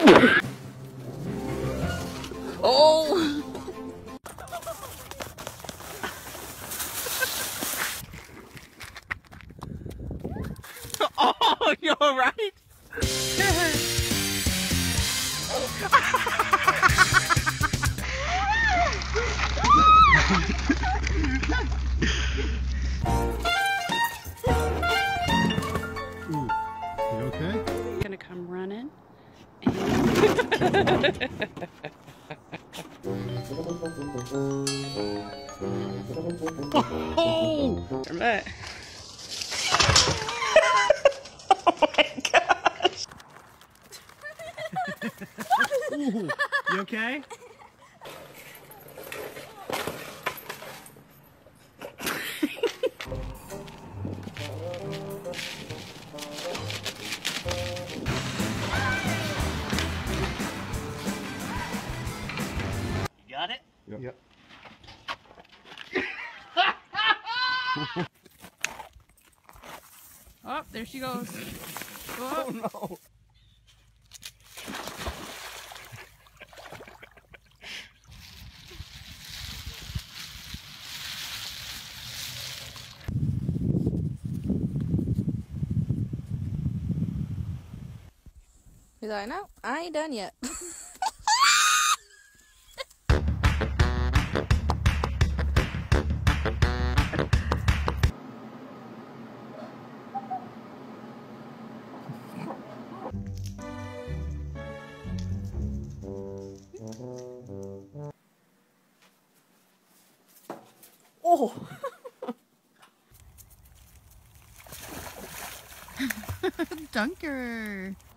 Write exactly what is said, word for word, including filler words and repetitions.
Oh! Oh, you're right. Ooh, you okay? Gonna come running. And oh! That. Oh my gosh! Ooh, you okay? You got it? Yep. Yep. Oh, there she goes. Oh Oh. no! He's like, no, I ain't done yet. Oh! Dunker!